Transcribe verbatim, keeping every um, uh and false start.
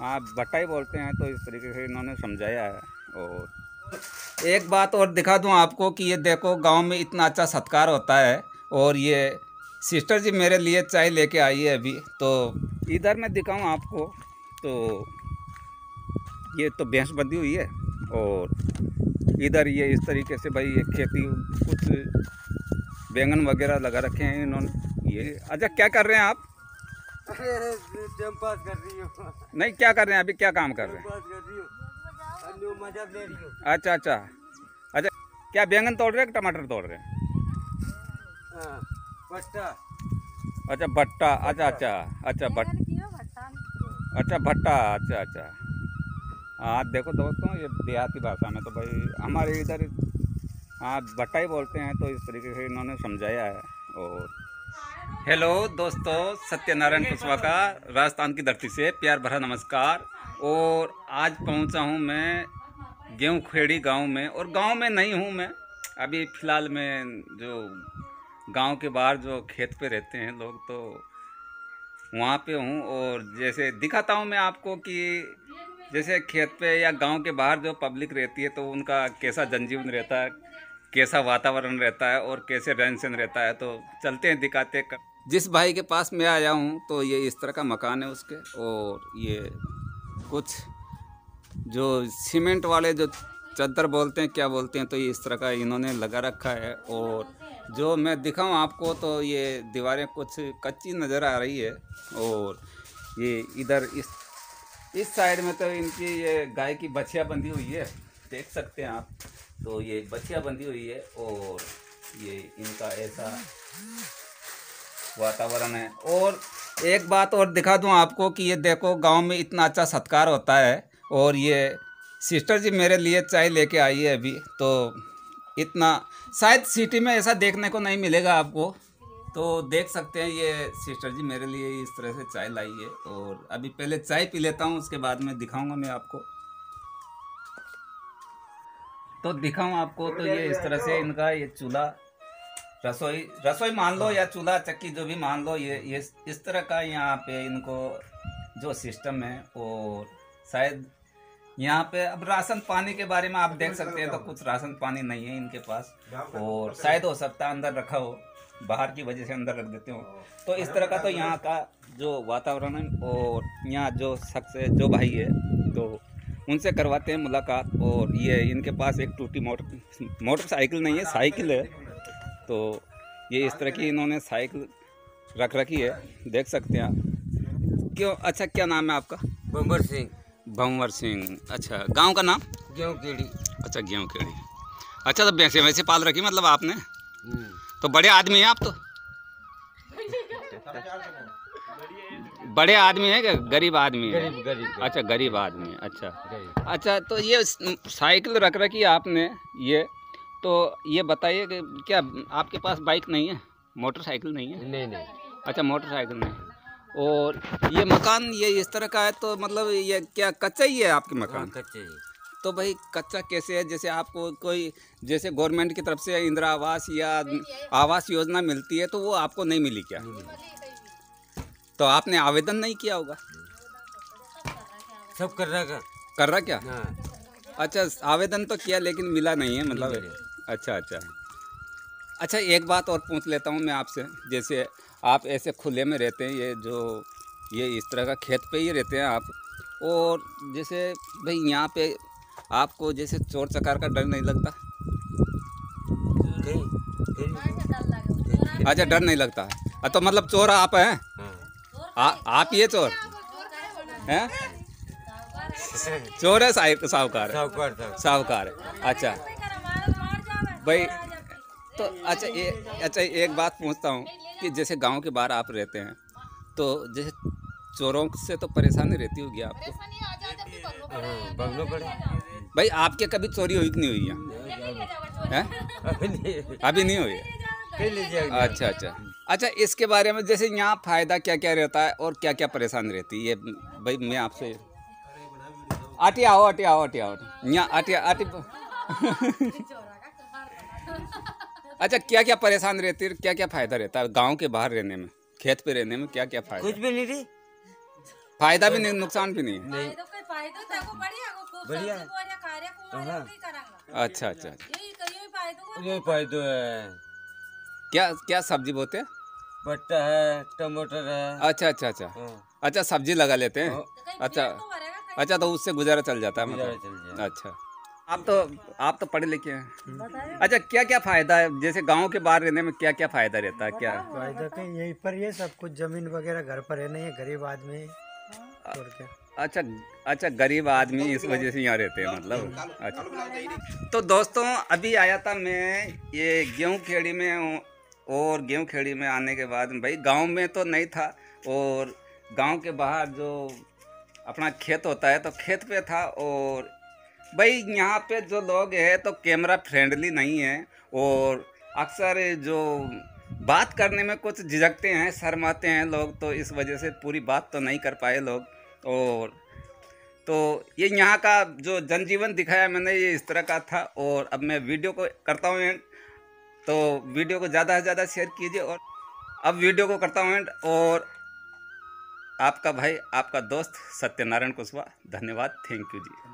हाँ, भट्टा ही बोलते हैं, तो इस तरीके से इन्होंने समझाया है। और एक बात और दिखा दूं आपको कि ये देखो गांव में इतना अच्छा सत्कार होता है। और ये सिस्टर जी मेरे लिए चाय लेके आई है अभी। तो इधर मैं दिखाऊं आपको, तो ये तो भैंस बंधी हुई है। और इधर ये इस तरीके से भाई ये खेती, कुछ बैंगन वगैरह लगा रखे हैं इन्होंने। ये अच्छा, क्या कर रहे हैं आप? टाइम पास कर रही हूँ। नहीं, क्या कर रहे हैं अभी? क्या काम कर रहे हैं? पास कर रही हूँ, मजा ले रही हूँ। अच्छा अच्छा अच्छा, क्या बैंगन तोड़ रहे हैं कि टमाटर तोड़ रहे हैं? हाँ, भट्टा। अच्छा भट्टा, अच्छा अच्छा अच्छा भट्टा, अच्छा भट्टा, अच्छा अच्छा। हाँ देखो दोस्तों, ये देहाती भाषा में तो भाई हमारे इधर हाँ भट्टा ही बोलते हैं, तो इस तरीके से इन्होंने समझाया है। और हेलो दोस्तों, सत्यनारायण कुशवाहा का राजस्थान की धरती से प्यार भरा नमस्कार। और आज पहुंचा हूं मैं गेहूं खेड़ी गांव में। और गांव में नहीं हूं मैं अभी फ़िलहाल में, जो गांव के बाहर जो खेत पे रहते हैं लोग, तो वहाँ पे हूँ। और जैसे दिखाता हूँ मैं आपको कि जैसे खेत पे या गांव के बाहर जो पब्लिक रहती है, तो उनका कैसा जनजीवन रहता है, कैसा वातावरण रहता है और कैसे रहन सहन रहता है। तो चलते हैं, दिखाते हैं। जिस भाई के पास मैं आया हूँ, तो ये इस तरह का मकान है उसके। और ये कुछ जो सीमेंट वाले जो चद्दर बोलते हैं, क्या बोलते हैं, तो ये इस तरह का इन्होंने लगा रखा है। और जो मैं दिखाऊं आपको, तो ये दीवारें कुछ कच्ची नज़र आ रही है। और ये इधर इस इस साइड में तो इनकी ये गाय की बछिया बंधी हुई है, देख सकते हैं आप। तो ये बछिया बंधी हुई है और ये इनका ऐसा वातावरण है। और एक बात और दिखा दूं आपको कि ये देखो गांव में इतना अच्छा सत्कार होता है। और ये सिस्टर जी मेरे लिए चाय लेके आई है अभी। तो इतना शायद सिटी में ऐसा देखने को नहीं मिलेगा आपको। तो देख सकते हैं, ये सिस्टर जी मेरे लिए इस तरह से चाय लाई है। और अभी पहले चाय पी लेता हूँ, उसके बाद में दिखाऊंगा मैं आपको। तो दिखाऊं आपको, तो ये इस तरह से इनका ये चूल्हा, रसोई रसोई मान लो या चूल्हा चक्की जो भी मान लो, ये ये इस तरह का यहाँ पे इनको जो सिस्टम है। और शायद यहाँ पे अब राशन पानी के बारे में आप देख सकते हैं, तो कुछ राशन पानी नहीं है इनके पास। और शायद हो सकता है अंदर रखा हो, बाहर की वजह से अंदर रख देते हो। तो इस तरह का तो यहाँ का जो वातावरण है। और यहाँ जो शख्स है, जो भाई है, तो उनसे करवाते हैं मुलाकात। और ये इनके पास एक टूटी मोटर मोटरसाइकिल नहीं है, साइकिल है। तो ये इस तरह की इन्होंने साइकिल रख रखी है, देख सकते हैं आप। क्यों, अच्छा क्या नाम है आपका? भंवर सिंह। भंवर सिंह, अच्छा। गांव का नाम? गेहूं खेड़ी। अच्छा, गेहूं खेड़ी। अच्छा, तो भैंसे वैसे पाल रखी मतलब आपने? तो बड़े आदमी हैं आप तो। बड़े आदमी है क्या गरीब आदमी है? गरीब गरीब। अच्छा, गरीब आदमी है, अच्छा गरीब। अच्छा। तो ये साइकिल रख रखी है आपने, ये तो ये बताइए कि क्या आपके पास बाइक नहीं है, मोटरसाइकिल नहीं है? नहीं नहीं। अच्छा, मोटरसाइकिल नहीं। और ये मकान ये इस तरह का है, तो मतलब ये क्या कच्चा ही है आपके मकान? कच्चे ही। तो भाई कच्चा कैसे है? जैसे आपको कोई जैसे गवर्नमेंट की तरफ से इंदिरा आवास या आवास योजना मिलती है, तो वो आपको नहीं मिली क्या? तो आपने आवेदन नहीं किया होगा? सब कर रहा कर रहा क्या? हाँ। अच्छा, आवेदन तो किया लेकिन मिला नहीं है मतलब। अच्छा अच्छा अच्छा, एक बात और पूछ लेता हूँ मैं आपसे। जैसे आप ऐसे खुले में रहते हैं, ये जो ये इस तरह का खेत पे ही रहते हैं आप। और जैसे भाई यहाँ पे आपको जैसे चोर चकार का डर नहीं लगता? अच्छा, डर नहीं लगता है। तो मतलब चोर आप हैं? आ, आप ये चोर हैं? चोर है साहूकार? साहूकार साहूकार है, अच्छा भाई। तो अच्छा ये अच्छा एक बात पूछता हूँ कि जैसे गांव के बाहर आप रहते हैं, तो जैसे चोरों से तो परेशानी रहती होगी आपको? बंगलो पड़े। भाई आपके कभी चोरी हुई कि नहीं हुई है? अभी नहीं, अभी नहीं हुई है? अच्छा अच्छा अच्छा, इसके बारे में जैसे यहाँ फ़ायदा क्या क्या रहता है और क्या क्या परेशानी रहती है, ये भाई मैं आपसे। आटी आओ आटी आओ आटी आओ यहाँ आटी आटी अच्छा, क्या क्या परेशानी रहती है, क्या क्या फ़ायदा रहता है गांव के बाहर रहने में, खेत पे रहने में? क्या क्या फ़ायदा? कुछ भी नहीं रही। फायदा भी नहीं नुकसान भी नहीं। नहीं बढ़िया है। हाँ अच्छा अच्छा अच्छा। ये फायदो है। क्या क्या सब्जी बोते हैं? भट्टा है, टमाटर है। अच्छा अच्छा अच्छा हाँ, अच्छा, सब्जी लगा लेते हैं। हाँ, अच्छा अच्छा, तो उससे गुजारा चल जाता है गुजारा मतलब। चल जाए। अच्छा, आप तो आप तो पढ़े लिखे हैं। अच्छा, क्या क्या फायदा है, जैसे गांव के बाहर रहने में क्या क्या फायदा रहता है? क्या फायदा तो यहीं पर ये सब कुछ जमीन वगैरह घर पर है नहीं है, गरीब आदमी है, और क्या। अच्छा अच्छा, गरीब आदमी इस वजह से यहाँ रहते हैं मतलब। अच्छा, तो दोस्तों अभी आया था मैं ये गेहूँ खेड़ी में हूँ, और गेहूँ खेड़ी में आने के बाद भाई गांव में तो नहीं था, और गांव के बाहर जो अपना खेत होता है तो खेत पे था। और भाई यहाँ पे जो लोग हैं तो कैमरा फ्रेंडली नहीं है, और अक्सर जो बात करने में कुछ झिझकते हैं, शर्माते हैं लोग, तो इस वजह से पूरी बात तो नहीं कर पाए लोग। और तो ये यहाँ का जो जनजीवन दिखाया मैंने, ये इस तरह का था। और अब मैं वीडियो को करता हूँ एंड, तो वीडियो को ज़्यादा से ज़्यादा शेयर कीजिए। और अब वीडियो को करता हूँ एंड, और आपका भाई, आपका दोस्त सत्यनारायण कुशवाहा। धन्यवाद, थैंक यू जी।